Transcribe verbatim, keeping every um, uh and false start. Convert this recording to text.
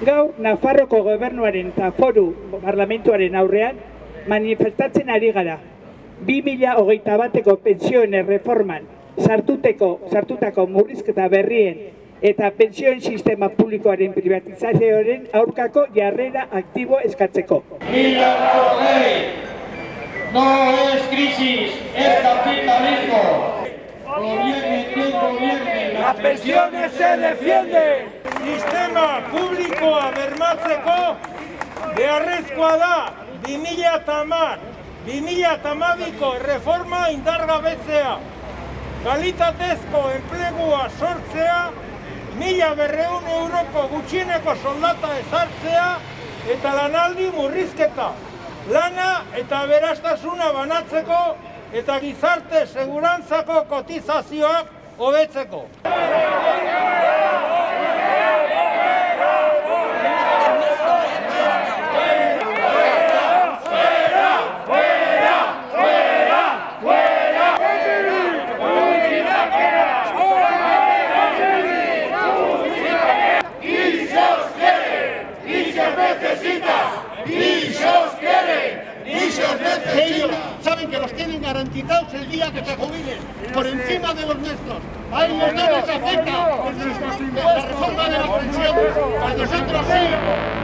Gaur, Nafarroko gobernuaren eta foru parlamentuaren aurrean manifestatzen ari gara. bi mila hogeita bateko pentsioen erreforman sartuteko, sartutako murrizketa berrien eta pentsioen sistema publikoaren privatizazioaren aurkako jarrera aktibo eskatzeko. Mila hogei! No es crisis, es capitalismo. Gobierne quien gobierne, las pensiones se defienden. Sistema publikoa bermatzeko beharrezkoa da bi mila hamar bi mila hamabiko reforma indargabetzea, kalitatezko enplegua sortzea, mila berrehun euroko gutxieneko soldata ezartzea eta lanaldi murrizketa, lana eta aberastasuna banatzeko eta gizarte segurantzako kotizazioak hobetzeko. Ellos saben que los tienen garantizados el día que se jubilen, por encima de los nuestros. A ellos no les afecta la reforma de las pensiones, a nosotros sí.